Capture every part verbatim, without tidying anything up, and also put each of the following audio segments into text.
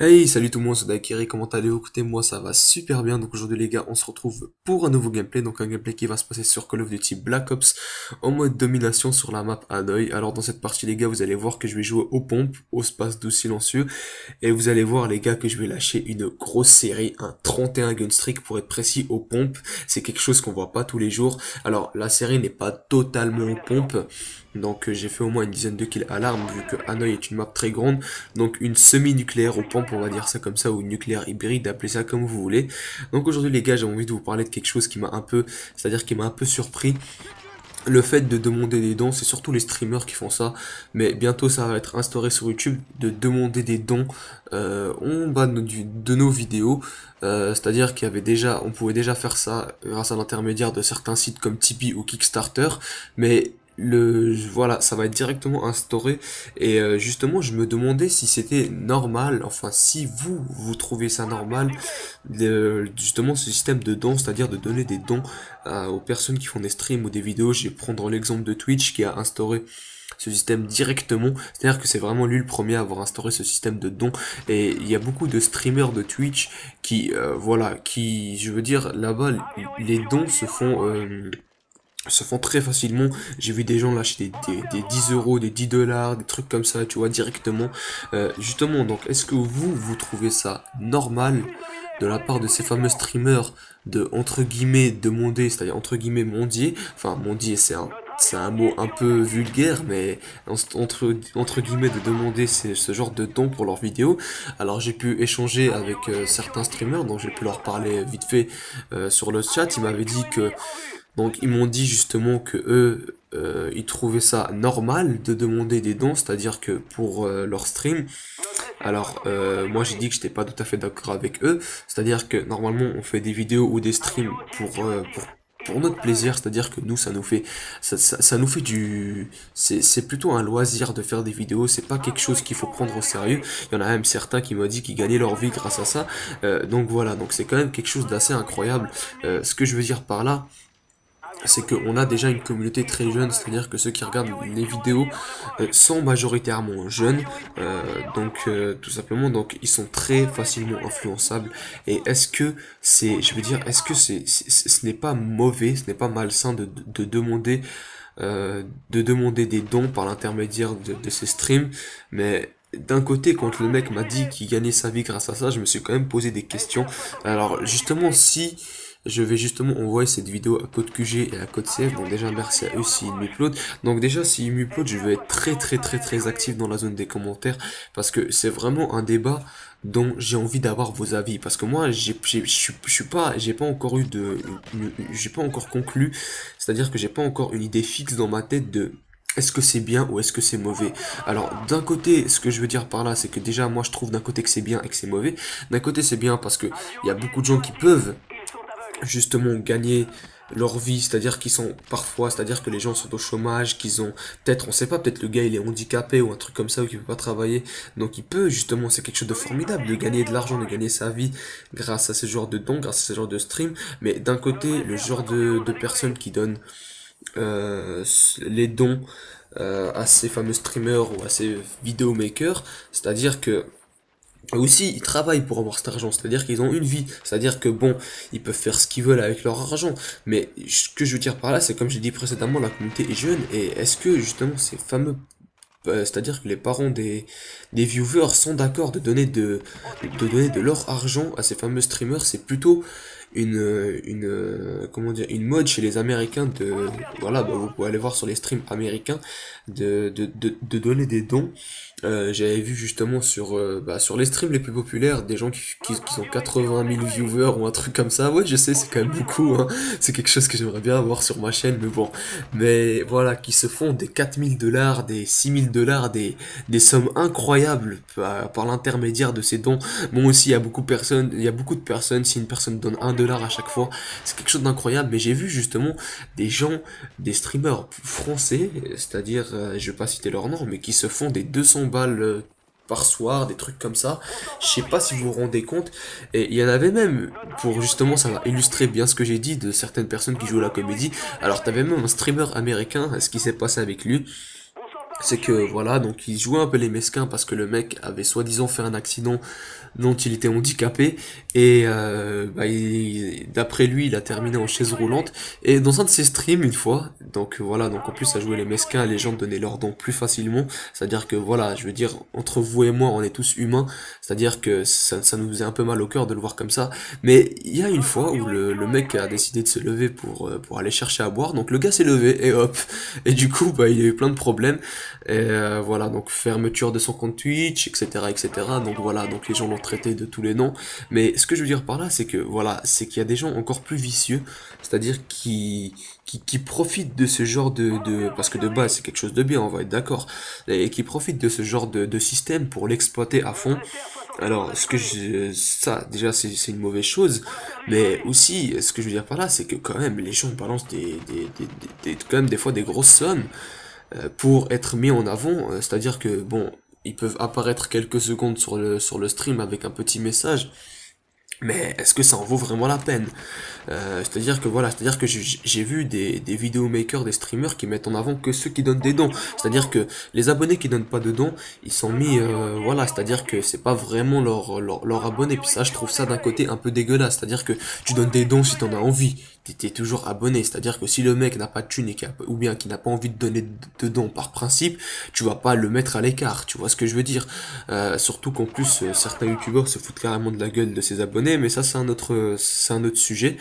Hey, salut tout le monde, c'est Daikiri, comment allez-vous? Écoutez, moi ça va super bien, donc aujourd'hui les gars, on se retrouve pour un nouveau gameplay, donc un gameplay qui va se passer sur Call of Duty Black Ops, en mode domination sur la map Hanoi. Alors dans cette partie les gars, vous allez voir que je vais jouer aux pompes, au space doux silencieux, et vous allez voir les gars que je vais lâcher une grosse série, un trente et un gun streak pour être précis aux pompes, c'est quelque chose qu'on voit pas tous les jours. Alors la série n'est pas totalement aux pompes, donc euh, j'ai fait au moins une dizaine de kills à l'arme, vu que Hanoi est une map très grande, donc une semi-nucléaire aux pompes, on va dire ça comme ça, ou une nucléaire hybride, appelez ça comme vous voulez. Donc aujourd'hui les gars, j'ai envie de vous parler de quelque chose qui m'a un peu, c'est-à-dire qui m'a un peu surpris. Le fait de demander des dons, c'est surtout les streamers qui font ça, mais bientôt ça va être instauré sur YouTube, de demander des dons euh, en bas de nos, de nos vidéos. Euh, c'est-à-dire qu'il y avait déjà, on pouvait déjà faire ça grâce à l'intermédiaire de certains sites comme Tipeee ou Kickstarter, mais le voilà, ça va être directement instauré. Et euh, justement, je me demandais si c'était normal, enfin si vous vous trouvez ça normal, de, justement ce système de dons, c'est-à-dire de donner des dons euh, aux personnes qui font des streams ou des vidéos. Je vais prendre l'exemple de Twitch qui a instauré ce système directement, c'est-à-dire que c'est vraiment lui le premier à avoir instauré ce système de dons, et il y a beaucoup de streamers de Twitch qui, euh, voilà, qui, je veux dire, là-bas, les dons se font... Euh, se font très facilement. J'ai vu des gens lâcher des, des, des dix euros, des dix dollars, des trucs comme ça, tu vois, directement. Euh, justement, donc, est-ce que vous, vous trouvez ça normal de la part de ces fameux streamers de, entre guillemets, demander, c'est-à-dire, entre guillemets, mondier, enfin, mondier, c'est un, c'est un mot un peu vulgaire, mais entre, entre guillemets, de demander ces, ce genre de dons pour leurs vidéos. Alors, j'ai pu échanger avec euh, certains streamers, donc j'ai pu leur parler vite fait euh, sur le chat. Ils m'avaient dit que donc ils m'ont dit justement que eux, euh, ils trouvaient ça normal de demander des dons, c'est-à-dire que pour euh, leur stream. Alors euh, moi j'ai dit que j'étais pas tout à fait d'accord avec eux, c'est-à-dire que normalement on fait des vidéos ou des streams pour euh, pour pour notre plaisir, c'est-à-dire que nous ça nous fait ça, ça, ça nous fait du c'est c'est plutôt un loisir de faire des vidéos, c'est pas quelque chose qu'il faut prendre au sérieux. Il y en a même certains qui m'ont dit qu'ils gagnaient leur vie grâce à ça. Euh, donc voilà, donc c'est quand même quelque chose d'assez incroyable. Euh, ce que je veux dire par là, c'est qu'on a déjà une communauté très jeune, c'est-à-dire que ceux qui regardent les vidéos euh, sont majoritairement jeunes, euh, donc euh, tout simplement, donc ils sont très facilement influençables. Et est-ce que c'est, je veux dire, est-ce que c'est, c'est- ce n'est pas mauvais, ce n'est pas malsain de, de, de demander, euh, de demander des dons par l'intermédiaire de, de ces streams, mais d'un côté, quand le mec m'a dit qu'il gagnait sa vie grâce à ça, je me suis quand même posé des questions. Alors justement, si je vais justement envoyer cette vidéo à Code Q G et à Code C F. Donc déjà merci à eux s'ils m'uploadent. Donc déjà s'ils m'uploadent, je vais être très très très très actif dans la zone des commentaires, parce que c'est vraiment un débat dont j'ai envie d'avoir vos avis, parce que moi j'ai j'ai- je suis je suis pas j'ai pas encore eu de une- une- j'ai pas encore conclu, c'est-à-dire que j'ai pas encore une idée fixe dans ma tête de est-ce que c'est bien ou est-ce que c'est mauvais. Alors d'un côté, ce que je veux dire par là, c'est que déjà moi je trouve d'un côté que c'est bien et que c'est mauvais. D'un côté c'est bien parce que il y a beaucoup de gens qui peuvent justement gagner leur vie, c'est-à-dire qu'ils sont parfois, c'est-à-dire que les gens sont au chômage, qu'ils ont peut-être, on sait pas, peut-être le gars il est handicapé ou un truc comme ça, ou qu'il peut pas travailler, donc il peut justement, c'est quelque chose de formidable de gagner de l'argent, de gagner sa vie grâce à ce genre de dons, grâce à ce genre de stream. Mais d'un côté, le genre de, de personnes qui donnent euh, les dons euh, à ces fameux streamers ou à ces vidéomakers, c'est-à-dire que aussi, ils travaillent pour avoir cet argent, c'est-à-dire qu'ils ont une vie, c'est-à-dire que bon, ils peuvent faire ce qu'ils veulent avec leur argent, mais ce que je veux dire par là, c'est comme j'ai dit précédemment, la communauté est jeune, et est-ce que justement ces fameux, euh, c'est-à-dire que les parents des, des viewers sont d'accord de donner de, de donner de leur argent à ces fameux streamers, c'est plutôt une, une, euh, comment dire, une mode chez les Américains de, voilà, bah, vous pouvez aller voir sur les streams américains, de, de, de, de donner des dons. Euh, j'avais vu justement sur, euh, bah, sur les streams les plus populaires des gens qui, qui, qui ont quatre-vingt mille viewers ou un truc comme ça. Ouais, je sais, c'est quand même beaucoup, hein. C'est quelque chose que j'aimerais bien avoir sur ma chaîne, mais bon. Mais voilà, qui se font des quatre mille dollars, des six mille dollars, des, des sommes incroyables par, par l'intermédiaire de ces dons. Bon, aussi, il y a beaucoup de personnes, il y a beaucoup de personnes, si une personne donne un dollar à chaque fois, c'est quelque chose d'incroyable. Mais j'ai vu justement des gens, des streamers français, c'est-à-dire, euh, je vais pas citer leur nom, mais qui se font des deux cents balles euh, par soir, des trucs comme ça. Je sais pas si vous vous rendez compte. Et il y en avait même, pour justement, ça va illustrer bien ce que j'ai dit de certaines personnes qui jouent à la comédie. Alors t'avais même un streamer américain, ce qui s'est passé avec lui, c'est que voilà, donc il jouait un peu les mesquins parce que le mec avait soi-disant fait un accident dont il était handicapé, et euh, bah, il- d'après lui, il a terminé en chaise roulante. Et dans un de ses streams, une fois, donc voilà, donc en plus ça jouait les mesquins, les gens donnaient leurs dons plus facilement, c'est-à-dire que voilà, je veux dire, entre vous et moi, on est tous humains, c'est-à-dire que ça, ça nous faisait un peu mal au cœur de le voir comme ça, mais il y a une fois où le, le mec a décidé de se lever pour, euh, pour aller chercher à boire, donc le gars s'est levé, et hop, et du coup, bah, il y a eu plein de problèmes, et euh, voilà, donc fermeture de son compte Twitch, et cetera, et cetera, donc voilà, donc les gens l'ont traité de tous les noms, mais ce que je veux dire par là, c'est que voilà, c'est qu'il y a des gens encore plus vicieux, c'est-à-dire qui, qui, qui profitent de ce genre de, de, parce que de base c'est quelque chose de bien, on va être d'accord, et qui profitent de ce genre de, de système pour l'exploiter à fond. Alors, ce que je, ça, déjà, c'est c'est une mauvaise chose, mais aussi, ce que je veux dire par là, c'est que quand même, les gens balancent des, des, des, des- des- quand même des fois des grosses sommes euh, pour être mis en avant, euh, c'est-à-dire que, bon, ils peuvent apparaître quelques secondes sur le, sur le stream avec un petit message, mais est-ce que ça en vaut vraiment la peine? Euh, c'est-à-dire que voilà, c'est-à-dire que j'ai j'ai vu des, des vidéomakers, des streamers qui mettent en avant que ceux qui donnent des dons. C'est-à-dire que les abonnés qui donnent pas de dons, ils sont mis, euh, voilà, c'est-à-dire que c'est pas vraiment leur, leur, leur abonné. Puis ça, je trouve ça d'un côté un peu dégueulasse. C'est-à-dire que tu donnes des dons si t'en as envie. T'es t'es toujours abonné. C'est-à-dire que si le mec n'a pas de thune et qui a- ou bien qui n'a pas envie de donner de, de dons par principe, tu vas pas le mettre à l'écart. Tu vois ce que je veux dire? Euh, surtout qu'en plus, euh, certains youtubeurs se foutent carrément de la gueule de ses abonnés, mais ça, c'est un autre, c'est un autre sujet.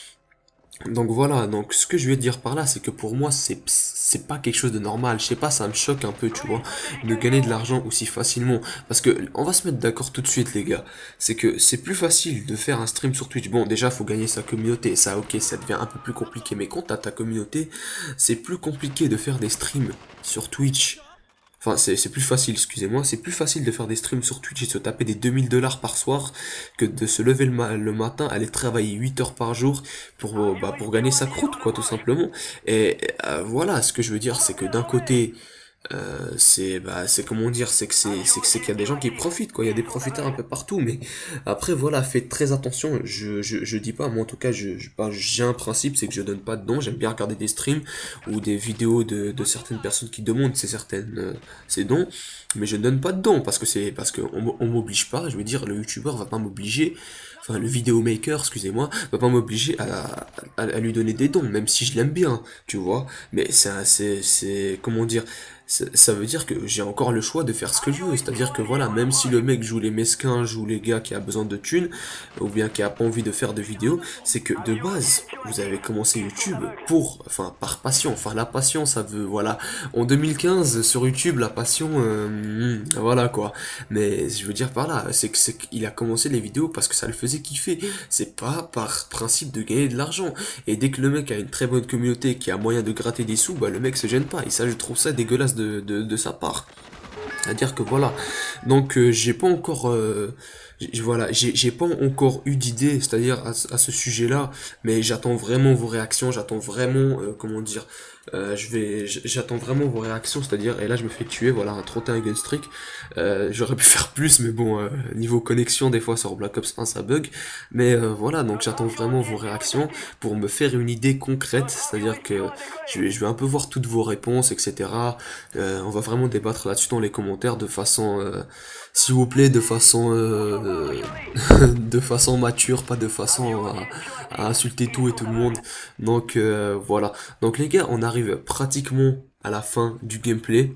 Donc voilà, donc ce que je veux dire par là, c'est que pour moi, c'est c'est pas quelque chose de normal. Je sais pas, ça me choque un peu, tu vois, de gagner de l'argent aussi facilement. Parce que on va se mettre d'accord tout de suite, les gars. C'est que c'est plus facile de faire un stream sur Twitch. Bon, déjà, faut gagner sa communauté. Ça, ok, ça devient un peu plus compliqué. Mais quand t'as ta communauté, c'est plus compliqué de faire des streams sur Twitch. Enfin, c'est c'est plus facile, excusez-moi, c'est plus facile de faire des streams sur Twitch et de se taper des deux mille dollars par soir que de se lever le, ma- le matin, aller travailler huit heures par jour pour, euh, bah, pour gagner sa croûte, quoi, tout simplement. Et euh, voilà, ce que je veux dire, c'est que d'un côté, euh, c'est bah c'est comment dire, c'est que c'est c'est que c'est qu'il y a des gens qui profitent, quoi, il y a des profiteurs un peu partout, mais après voilà, faites très attention. Je je, je dis pas, moi en tout cas, je, je bah, j'ai un principe, c'est que je donne pas de dons. J'aime bien regarder des streams ou des vidéos de, de certaines personnes qui demandent ces certaines euh, ces dons, mais je ne donne pas de dons parce que c'est parce que on, m- on m'oblige pas. Je veux dire, le youtubeur va pas m'obliger, enfin le vidéomaker, excusez-moi, va pas m'obliger à, à, à lui donner des dons, même si je l'aime bien, tu vois. Mais c'est un- c'est c'est comment dire, ça ça veut dire que j'ai encore le choix de faire ce que je veux. C'est-à-dire que voilà, même si le mec joue les mesquins, joue les gars qui a besoin de thunes, ou bien qui a pas envie de faire de vidéos, c'est que de base, vous avez commencé YouTube pour, enfin, par passion. Enfin, la passion, ça veut, voilà. En deux mille quinze, sur YouTube, la passion, euh, hmm, voilà quoi. Mais je veux dire par là, c'est que c'est qu'il a commencé les vidéos parce que ça le faisait kiffer. C'est pas par principe de gagner de l'argent. Et dès que le mec a une très bonne communauté, qui a moyen de gratter des sous, bah le mec se gêne pas. Et ça, je trouve ça dégueulasse de, de, de sa part. C'est-à-dire que voilà. Donc euh, j'ai pas encore euh, j- voilà, j'ai j'ai pas encore eu d'idée, c'est-à-dire à, ce à ce sujet-là, mais j'attends vraiment vos réactions, j'attends vraiment euh, comment dire, euh, je vais j- j'attends vraiment vos réactions, c'est-à-dire et là je me fais tuer, voilà, un trente et un gun streak. Euh, j'aurais pu faire plus, mais bon, euh, niveau connexion des fois sur Black Ops un ça bug, mais euh, voilà, donc j'attends vraiment vos réactions pour me faire une idée concrète, c'est-à-dire que je vais je vais un peu voir toutes vos réponses, et cetera. Euh, on va vraiment débattre là-dessus dans les commentaires de façon, euh, s'il vous plaît, de façon, euh, de façon mature, pas de façon à, à insulter tout et tout le monde. Donc euh, voilà. Donc les gars, on arrive pratiquement à la fin du gameplay.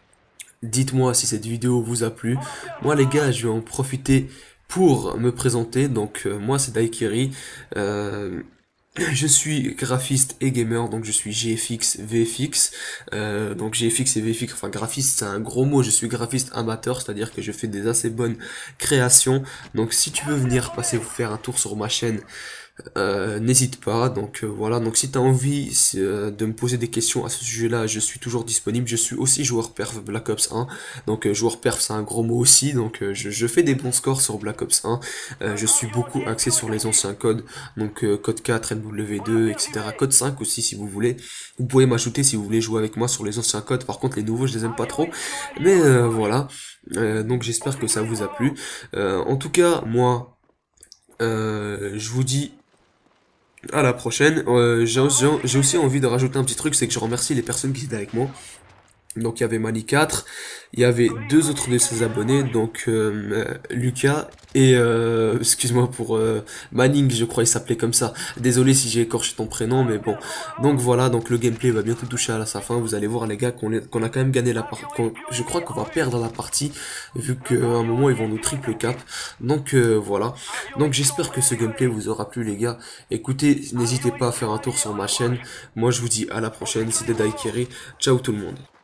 Dites-moi si cette vidéo vous a plu. Moi les gars, je vais en profiter pour me présenter. Donc euh, moi c'est Daikiri. Euh, je suis graphiste et gamer, donc je suis G F X, V F X. Euh, donc G F X et V F X, enfin graphiste c'est un gros mot, je suis graphiste amateur, c'est-à-dire que je fais des assez bonnes créations. Donc si tu veux venir passer vous faire un tour sur ma chaîne, euh, n'hésite pas. Donc euh, voilà, donc si tu as envie euh, de me poser des questions à ce sujet-là, je suis toujours disponible. Je suis aussi joueur perf Black Ops un. Donc euh, joueur perf c'est un gros mot aussi. Donc euh, je, je fais des bons scores sur Black Ops un. Euh, je suis beaucoup axé sur les anciens codes. Donc euh, code quatre, N W deux, et cetera. Code cinq aussi si vous voulez. Vous pouvez m'ajouter si vous voulez jouer avec moi sur les anciens codes. Par contre les nouveaux je les aime pas trop. Mais euh, voilà. Euh, donc j'espère que ça vous a plu. Euh, en tout cas, moi, euh, je vous dis à la prochaine. Euh, j'ai j'ai- j'ai aussi envie de rajouter un petit truc, c'est que je remercie les personnes qui étaient avec moi. Donc il y avait Mani quatre, il y avait deux autres de ses abonnés, donc euh, euh, Lucas et euh, excuse-moi pour euh, Manning, je crois il s'appelait comme ça. Désolé si j'ai écorché ton prénom, mais bon. Donc voilà, donc le gameplay va bientôt toucher à sa fin. Vous allez voir les gars qu'on est- qu'on a quand même gagné la partie. Je crois qu'on va perdre la partie vu qu'à un moment ils vont nous triple cap. Donc euh, voilà. Donc j'espère que ce gameplay vous aura plu les gars. Écoutez, n'hésitez pas à faire un tour sur ma chaîne. Moi je vous dis à la prochaine. C'était Daikiri. Ciao tout le monde.